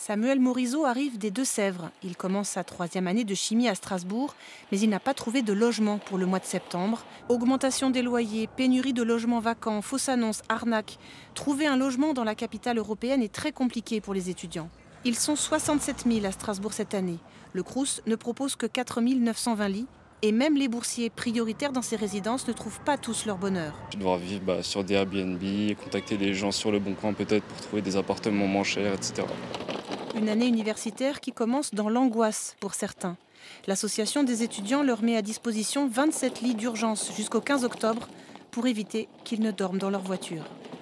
Samuel Morisot arrive des Deux-Sèvres. Il commence sa 3e année de chimie à Strasbourg, mais il n'a pas trouvé de logement pour le mois de septembre. Augmentation des loyers, pénurie de logements vacants, fausses annonces, arnaques. Trouver un logement dans la capitale européenne est très compliqué pour les étudiants. Ils sont 67 000 à Strasbourg cette année. Le Crous ne propose que 4 920 lits. Et même les boursiers prioritaires dans ces résidences ne trouvent pas tous leur bonheur. Je vais devoir vivre sur des Airbnb, contacter des gens sur le bon coin peut-être pour trouver des appartements moins chers, etc. Une année universitaire qui commence dans l'angoisse pour certains. L'association des étudiants leur met à disposition 27 lits d'urgence jusqu'au 15 octobre pour éviter qu'ils ne dorment dans leur voiture.